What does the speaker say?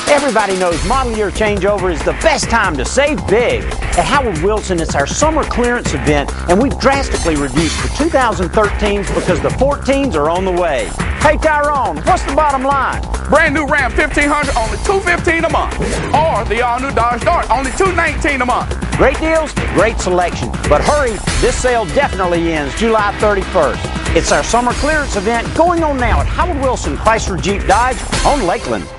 Everybody knows model year changeover is the best time to save big. At Howard Wilson, it's our summer clearance event, and we've drastically reduced the 2013s because the 14s are on the way. Hey Tyrone, what's the bottom line? Brand new Ram 1500, only $215 a month. Or the all-new Dodge Dart, only $219 a month. Great deals, great selection. But hurry, this sale definitely ends July 31st. It's our summer clearance event going on now at Howard Wilson Chrysler Jeep Dodge on Lakeland.